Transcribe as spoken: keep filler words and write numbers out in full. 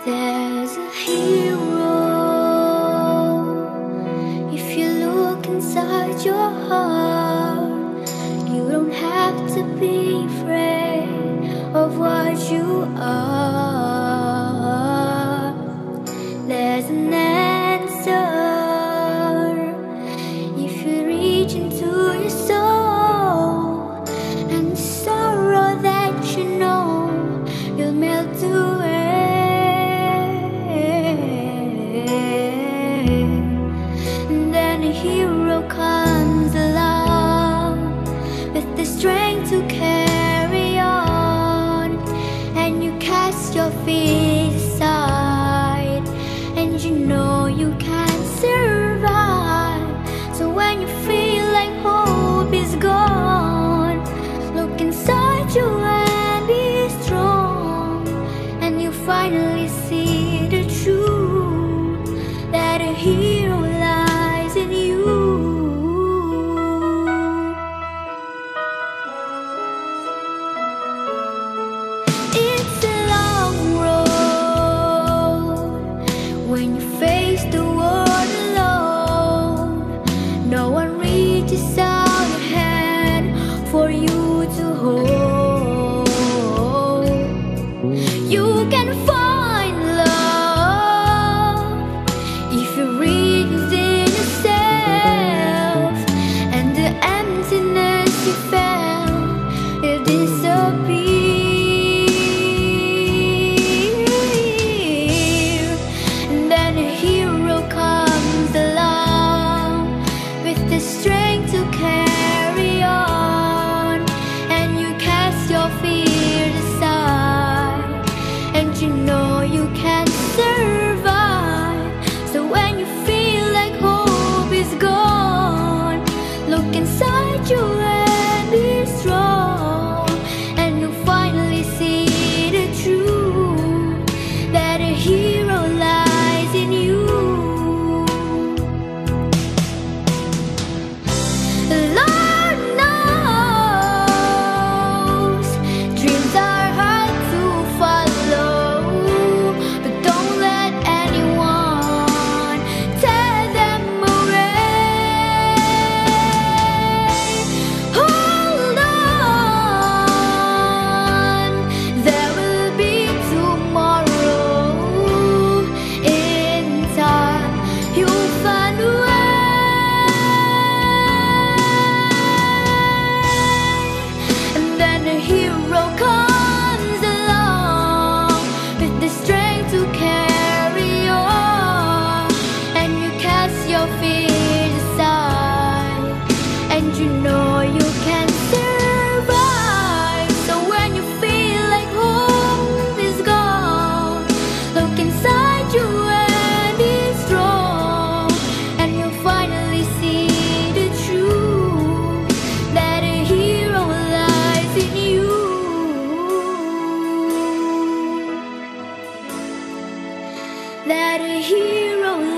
There's a hero if you look inside your heart. You don't have to be afraid of what you are. There's an answer if you reach into your soul, and the sorrow that you know will melt away. And then a hero comes along with the strength to carry on, and you cast your feet aside, and you know you can survive. So when you feel like hope is gone, look inside you and be strong, and you finally see the truth, that a hero lies in you. It's a long road when you face the world alone. No one reaches out a hand for you to hold. You can find love if you read within yourself, and the emptiness you felt will disappear. And then a hero comes along with the strength to carry on, and you cast your fear aside, and you know you can survive. So when you feel like hope is gone, look inside you and be strong, and you'll finally see the truth, that a hero lies in you. Lord knows dreams are hard to follow, but don't let anyone tear them away. Hold on, there will be tomorrow. In time, you'll find a way. And then a hero comes along with the strength to carry on, and you cast your fears aside, and you know you can survive. So when you feel like hope is gone, look inside you and be strong, and you'll finally see the truth, that a hero lies in you. That a hero